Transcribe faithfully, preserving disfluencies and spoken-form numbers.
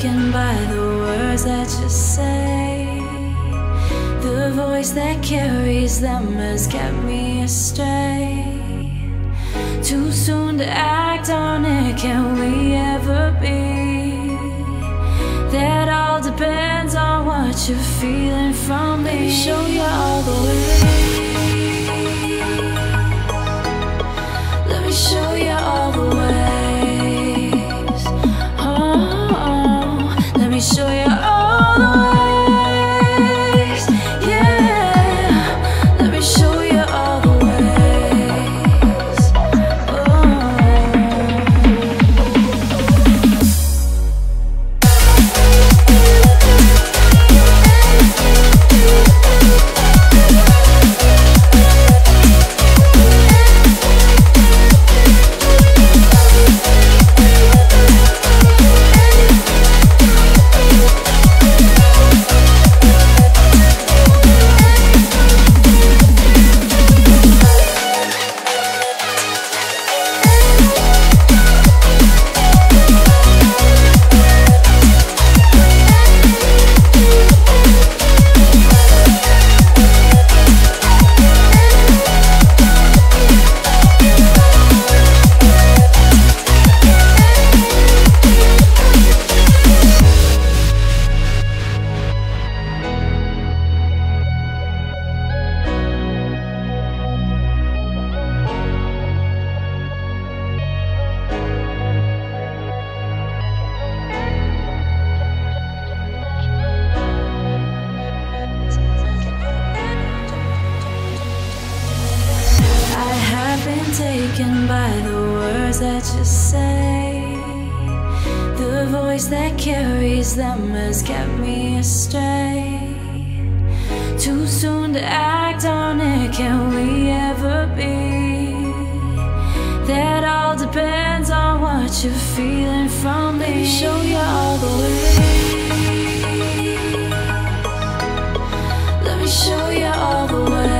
taken by the words that you say. The voice that carries them has kept me astray. Too soon to act on it, can we ever be? That all depends on what you're feeling from me. Let me show you all the way. Let me show you all the ways. Oh, oh. Let me show you all the ways. Yeah, let me show you all the ways. Oh. Taken by the words that you say. The voice that carries them has kept me astray. Too soon to act on it, can we ever be? That all depends on what you're feeling from me. Let me show you all the way. Let me show you all the way.